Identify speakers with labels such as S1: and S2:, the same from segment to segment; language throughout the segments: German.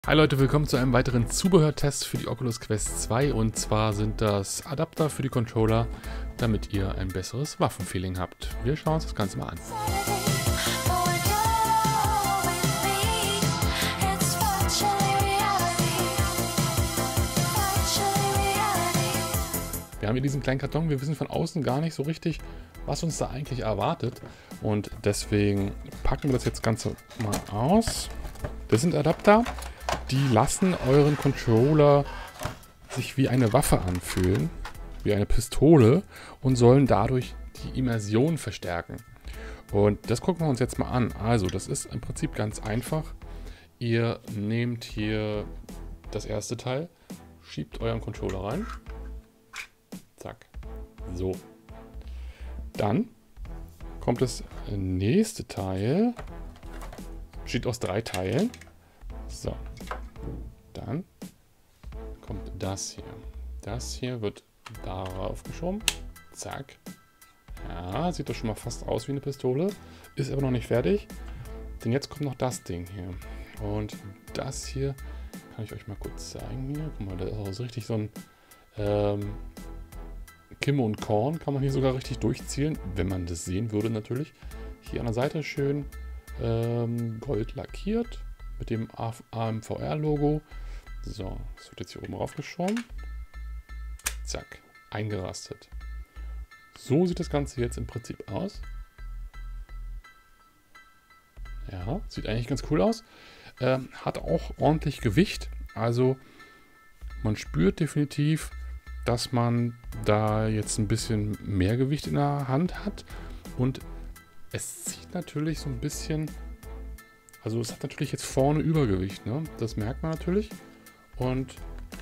S1: Hi Leute, willkommen zu einem weiteren Zubehörtest für die Oculus Quest 2 und zwar sind das Adapter für die Controller, damit ihr ein besseres Waffenfeeling habt. Wir schauen uns das Ganze mal an. Wir haben hier diesen kleinen Karton, wir wissen von außen gar nicht so richtig, was uns da eigentlich erwartet und deswegen packen wir das jetzt Ganze mal aus. Das sind Adapter, die lassen euren Controller sich wie eine Waffe anfühlen, wie eine Pistole und sollen dadurch die Immersion verstärken. Und das gucken wir uns jetzt mal an. Also, das ist im Prinzip ganz einfach. Ihr nehmt hier das erste Teil, schiebt euren Controller rein. Zack. So. Dann kommt das nächste Teil. Besteht aus 3 Teilen. So. Dann kommt das hier. Das hier wird darauf geschoben. Zack. Ja, sieht doch schon mal fast aus wie eine Pistole. Ist aber noch nicht fertig. Denn jetzt kommt noch das Ding hier. Und das hier kann ich euch mal kurz zeigen hier. Guck mal, da ist auch so richtig so ein Kimme und Korn. Kann man hier sogar richtig durchzielen, wenn man das sehen würde natürlich. Hier an der Seite schön gold lackiert mit dem AMVR-Logo. So, das wird jetzt hier oben raufgeschoben. Zack, eingerastet. So sieht das Ganze jetzt im Prinzip aus. Ja, sieht eigentlich ganz cool aus. Hat auch ordentlich Gewicht. Also man spürt definitiv, dass man da jetzt ein bisschen mehr Gewicht in der Hand hat. Und es zieht natürlich so ein bisschen... Also es hat natürlich jetzt vorne Übergewicht, ne? Das merkt man natürlich. Und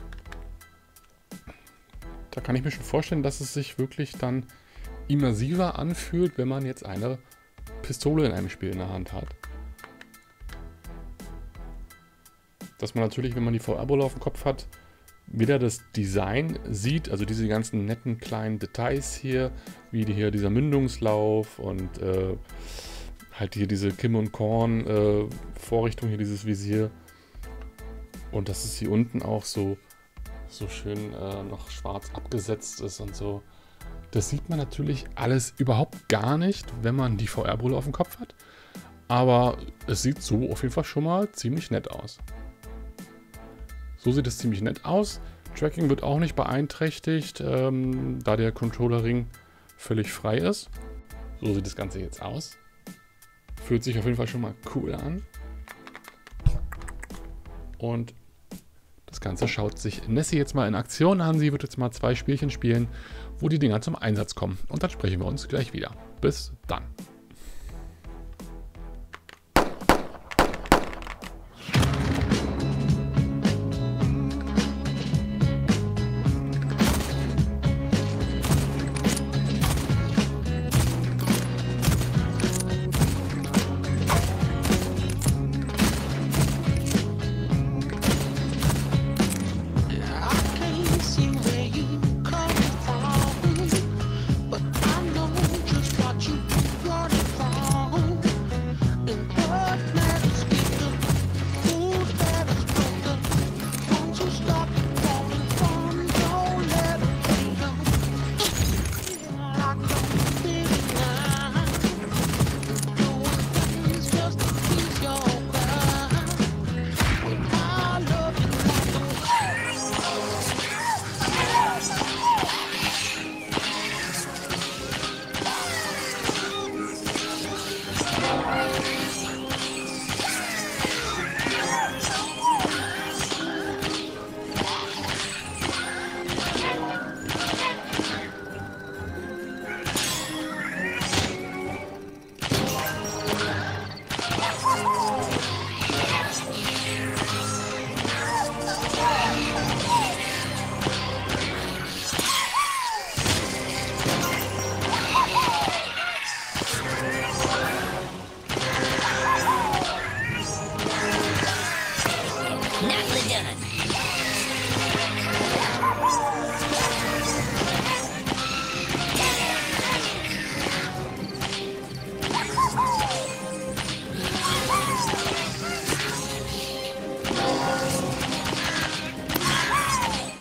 S1: da kann ich mir schon vorstellen, dass es sich wirklich dann immersiver anfühlt, wenn man jetzt eine Pistole in einem Spiel in der Hand hat. Dass man natürlich, wenn man die VR-Brille auf dem Kopf hat, wieder das Design sieht, also diese ganzen netten kleinen Details hier, wie hier dieser Mündungslauf und halt hier diese Kimme und Korn Vorrichtung, hier dieses Visier. Und dass es hier unten auch so schön noch schwarz abgesetzt ist und so. Das sieht man natürlich alles überhaupt gar nicht, wenn man die VR-Brille auf dem Kopf hat. Aber es sieht so auf jeden Fall schon mal ziemlich nett aus. So sieht es ziemlich nett aus. Tracking wird auch nicht beeinträchtigt, da der Controller-Ring völlig frei ist. So sieht das Ganze jetzt aus. Fühlt sich auf jeden Fall schon mal cool an. Und das Ganze schaut sich Nessie jetzt mal in Aktion an. Sie wird jetzt mal 2 Spielchen spielen, wo die Dinger zum Einsatz kommen. Und dann sprechen wir uns gleich wieder. Bis dann.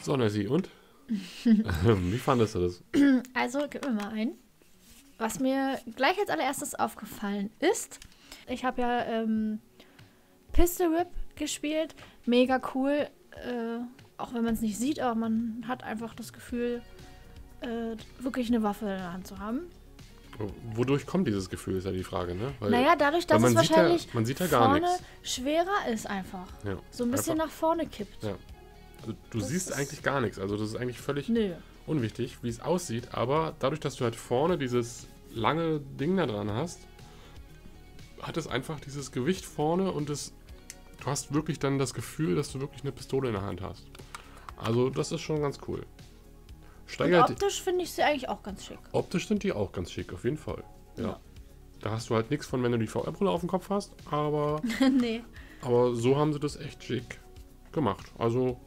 S1: So, Nessie, und? Wie fandest du das?
S2: Also, gib mir mal ein. Was mir gleich als allererstes aufgefallen ist, ich habe ja Pistol Whip gespielt. Mega cool. Auch wenn man es nicht sieht, aber man hat einfach das Gefühl, wirklich eine Waffe in der Hand zu haben.
S1: Wodurch kommt dieses Gefühl, ist ja die Frage, ne?
S2: Naja, dadurch, dass es wahrscheinlich
S1: man sieht ja gar
S2: vorne
S1: nichts.
S2: schwerer ist einfach.
S1: Ja.
S2: So ein bisschen nach vorne kippt.
S1: Ja. Also du siehst eigentlich gar nichts. Also das ist eigentlich völlig unwichtig, wie es aussieht. Aber dadurch, dass du halt vorne dieses lange Ding da dran hast, hat es einfach dieses Gewicht vorne und du hast wirklich dann das Gefühl, dass du wirklich eine Pistole in der Hand hast. Also das ist schon ganz cool.
S2: Und optisch finde ich sie eigentlich auch ganz schick.
S1: Optisch sind die auch ganz schick, auf jeden Fall. Ja. Da hast du halt nichts von, wenn du die VR-Brille auf dem Kopf hast, aber
S2: nee.
S1: Aber so haben sie das echt schick gemacht. Also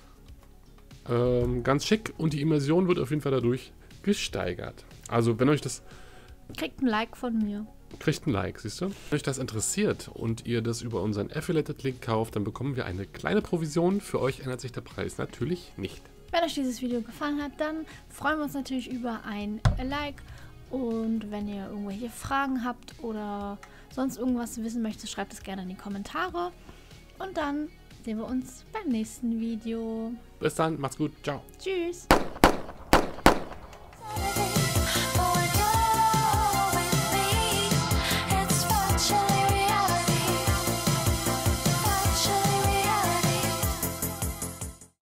S1: ganz schick und die Immersion wird auf jeden Fall dadurch gesteigert. Also wenn euch das...
S2: Kriegt ein Like von mir.
S1: Kriegt ein Like, siehst du? Wenn euch das interessiert und ihr das über unseren Affiliated-Link kauft, dann bekommen wir eine kleine Provision. Für euch ändert sich der Preis natürlich nicht.
S2: Wenn euch dieses Video gefallen hat, dann freuen wir uns natürlich über ein Like. Und wenn ihr irgendwelche Fragen habt oder sonst irgendwas wissen möchtet, schreibt es gerne in die Kommentare. Und dann sehen wir uns beim nächsten Video.
S1: Bis dann, macht's gut, ciao.
S2: Tschüss.